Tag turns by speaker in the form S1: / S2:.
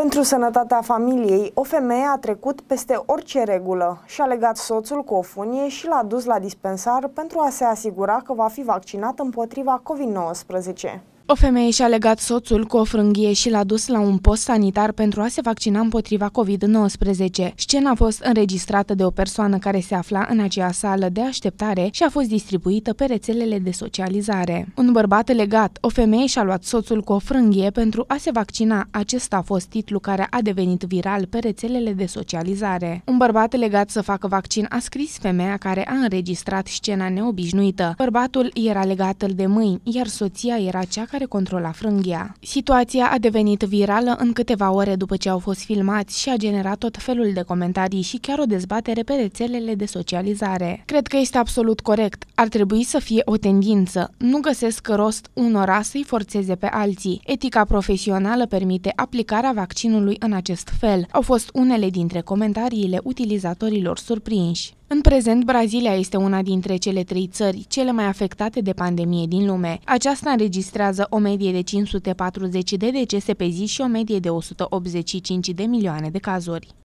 S1: Pentru sănătatea familiei, o femeie a trecut peste orice regulă și a legat soțul cu o funie și l-a dus la dispensar pentru a se asigura că va fi vaccinat împotriva COVID-19.
S2: O femeie și-a legat soțul cu o frânghie și l-a dus la un post sanitar pentru a se vaccina împotriva COVID-19. Scena a fost înregistrată de o persoană care se afla în acea sală de așteptare și a fost distribuită pe rețelele de socializare. Un bărbat legat, o femeie și-a luat soțul cu o frânghie pentru a se vaccina. Acesta a fost titlul care a devenit viral pe rețelele de socializare. Un bărbat legat să facă vaccin a scris femeia care a înregistrat scena neobișnuită. Bărbatul era legat de mâini, iar soția era cea care controla frânghia. Situația a devenit virală în câteva ore după ce au fost filmați și a generat tot felul de comentarii și chiar o dezbatere pe rețelele de socializare. Cred că este absolut corect. Ar trebui să fie o tendință. Nu găsesc rost unora să-i forțeze pe alții. Etica profesională permite aplicarea vaccinului în acest fel. Au fost unele dintre comentariile utilizatorilor surprinși. În prezent, Brazilia este una dintre cele 3 țări cele mai afectate de pandemie din lume. Aceasta înregistrează o medie de 540 de decese pe zi și o medie de 185 de milioane de cazuri.